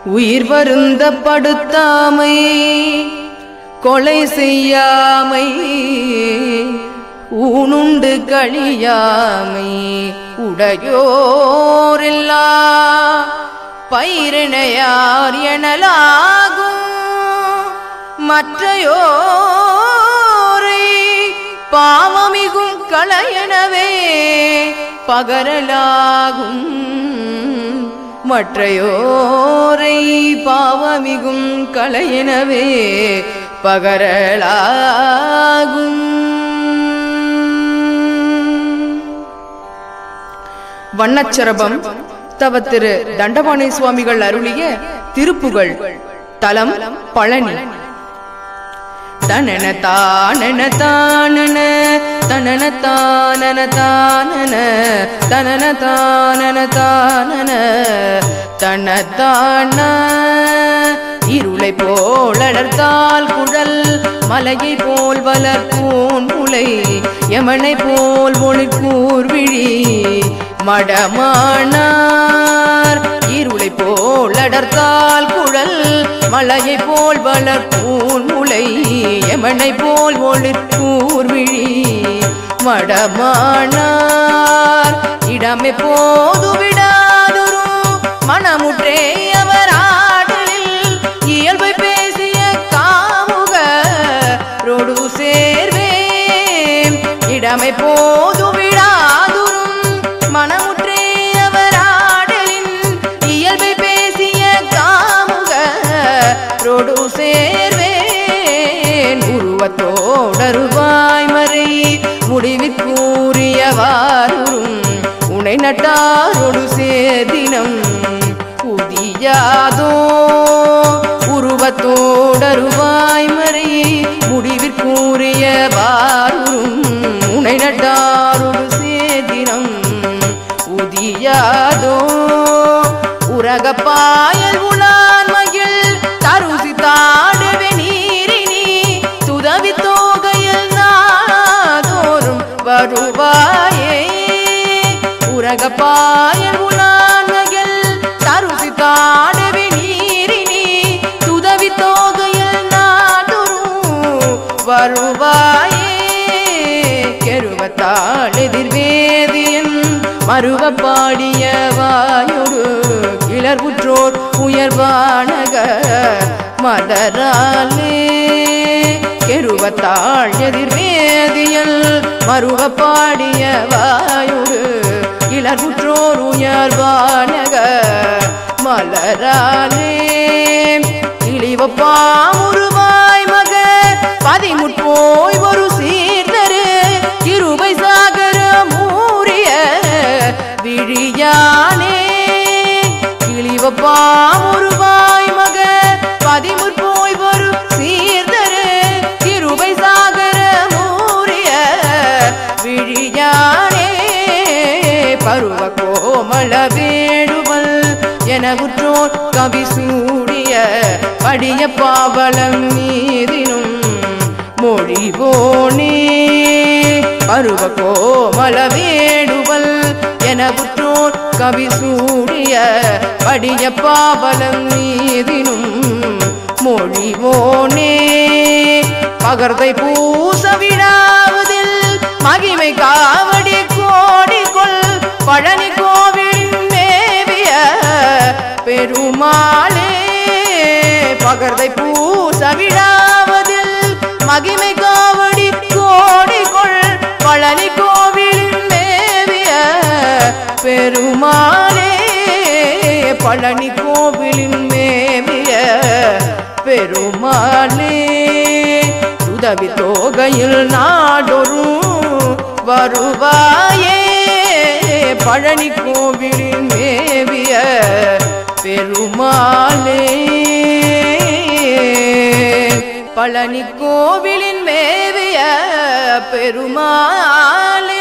உயிர் வருந்த படுத்தாமை கொலை செய்யாமை ஊனுண்டு கழியாமை உடையோரில்லா பயிரினையார் எனலாகும் மற்றையோரை பாவமிகும் களையனவே பகரலாகும் மற்றையோரை பாவமிகும் களையனவே பகரலாகும். வண்ணச்சரபம் தவ திரு தண்டபாணி சுவாமிகள் அருளிய திருப்புகழ். தலம் பழனி. தனன தானன தானன தனன தானன தானன தனன தானன தானன தனதான இருளை போல் அடர்த்தால் குழல் மலையை போல் வளர்ப்பூன் முளை யமனை போல் ஒளிக்கூர் விழி மடமானார் இருளை போல் அடர்த்தால் குழல் மலையை போல் வளர்ப்பூன் முளை யமனை போல் ஒளிக்கூர் விழி மடமானார் இடமே போது விடாதொரு மனமுற்றே அவர் ஆடலில் இயல்பை பேசிய காமுக ரோடு சேர்வேன் இடமே போது விடாதுரும் மனமுற்றே அவர் ஆடலின் இயல்பை பேசிய காமுக ரோடு சேர்வேன் உருவத்தோடருவாய் மறை முடிவிற்கூறியவாரும் உனை நட்டாரோடு சேதினம் உதியாதோ உருவத்தோடருவாய் மறை முடிவிற்கூறியவாரும் உனை நட்டாரோடு சேதினம் உதியாதோ உரகப்பாயல் உலான் மகிழ் தருசி தாடுவே நீரினி துதவி தோகையில் நாதோறும் வருவாயே உரகப்பாயல் உலான் மகிழ் தருசி தாடுவே நீரினி துதவி தோகையில் நாதோறும் வருவாயே கெருவத்தாள் எதிர்வேதியன் மருவ பாடிய வாயோடு கிளர்வுற்றோர் உயர்வானக மலராலே கெருவத்தாள் எதிர்வேதியல் மருவ பாடிய வாயோடு கிளர்வுற்றோர் உயர்வானக மலராலே இழிவப்பாமுருவாய் மக பதிமுற்போய் ஒரு சீர்தரு இருபை சாகர மூரிய விழியானே இழிவப்பாமுருவாய் மக பதிமுற்போய் ஒரு சீர்தரு இருபை சாகர மூரிய விழியானே பருவ கோமள வேடுவல் எனகுற்றோர் கவி சூடிய படிய பாவலம் மீதினும் மொழிவோனே பருவ கோமள வேடுவல் எனகுற்றோர் கவி சூடிய படிய பாவலம் மீதினும் மொழிவோனே பகர்தை பூச விழாவதில் மகிமை காவடி கோடிக்கொள் பழனி கோவிலின் மேவிய பெருமாளே பகர்தை பூச விழாவதில் மகிமை காவடி கோடிக்கொள் பழனி கோவிலின் மேவிய பெருமாளே பழனி கோவிலின் மேவிய பெருமாளே உதவி தோகையில் நாடொரும் வருவாயே பழனி கோவிலின் மேவிய பெருமாளே பழனி கோவிலின் மேவிய பெருமாளே.